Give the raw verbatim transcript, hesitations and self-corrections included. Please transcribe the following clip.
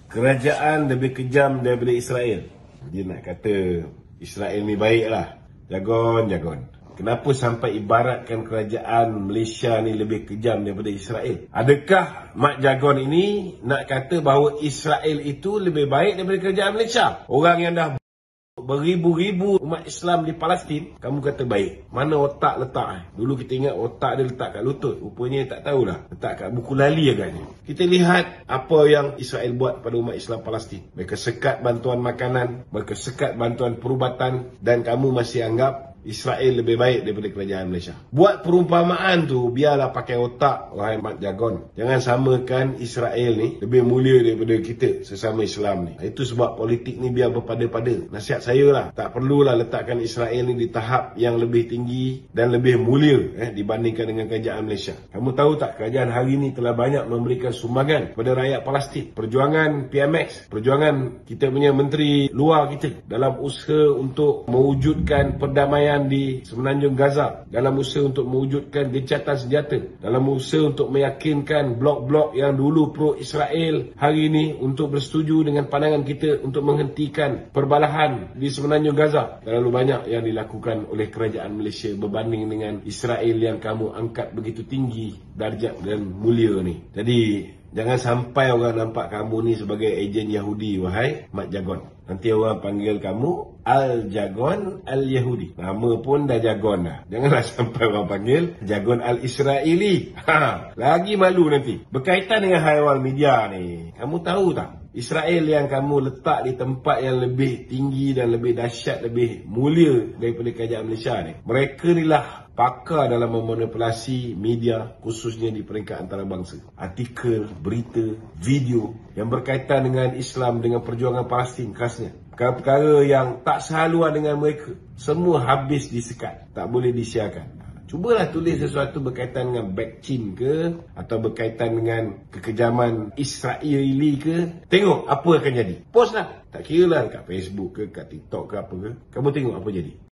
Kerajaan lebih kejam daripada Israel. Dia nak kata Israel ni baik lah. Jagon, jagon. Kenapa sampai ibaratkan kerajaan Malaysia ni lebih kejam daripada Israel? Adakah Mak Jagon ini nak kata bahawa Israel itu lebih baik daripada kerajaan Malaysia? Orang yang dah beribu-ribu umat Islam di Palestin, kamu kata baik. Mana otak letak eh? Dulu kita ingat otak dia letak kat lutut. Rupanya tak tahulah. Letak kat buku lali agaknya. Kita lihat apa yang Israel buat pada umat Islam Palestin. Mereka sekat bantuan makanan, mereka sekat bantuan perubatan, dan kamu masih anggap Israel lebih baik daripada kerajaan Malaysia. Buat perumpamaan tu, biarlah pakai otak, wahai Mak Jagon. Jangan samakan Israel ni lebih mulia daripada kita sesama Islam ni. Itu sebab politik ni biar berpada-pada. Nasihat saya lah, tak perlulah letakkan Israel ni di tahap yang lebih tinggi dan lebih mulia eh, dibandingkan dengan kerajaan Malaysia. Kamu tahu tak, kerajaan hari ni telah banyak memberikan sumbangan kepada rakyat Palestin. Perjuangan P M X, perjuangan kita punya menteri luar kita dalam usaha untuk mewujudkan perdamaian di Semenanjung Gaza, dalam usaha untuk mewujudkan gencatan senjata, dalam usaha untuk meyakinkan blok-blok yang dulu pro-Israel hari ini untuk bersetuju dengan pandangan kita untuk menghentikan perbalahan di Semenanjung Gaza. Terlalu banyak yang dilakukan oleh kerajaan Malaysia berbanding dengan Israel yang kamu angkat begitu tinggi darjat dan mulia ni. Jadi jangan sampai orang nampak kamu ni sebagai ejen Yahudi, wahai Mak Jagon. Nanti orang panggil kamu Al-Jagon Al-Yahudi. Nama pun dah Jagon dah. Janganlah sampai orang panggil Jagon Al-Israeli. Ha, lagi malu nanti. Berkaitan dengan haiwan media ni, kamu tahu tak? Israel yang kamu letak di tempat yang lebih tinggi dan lebih dahsyat, lebih mulia daripada kerajaan Malaysia ni, mereka ni lah pakar dalam memanipulasi media, khususnya di peringkat antarabangsa. Artikel, berita, video yang berkaitan dengan Islam, dengan perjuangan Palestin khasnya. Perkara-perkara yang tak sehaluan dengan mereka, semua habis disekat, tak boleh disiarkan. Cubalah tulis sesuatu berkaitan dengan Bakchin ke, atau berkaitan dengan kekejaman Israeli ke. Tengok apa akan jadi. Post lah. Tak kira lah dekat Facebook ke, kat TikTok ke apa ke. Kamu tengok apa jadi.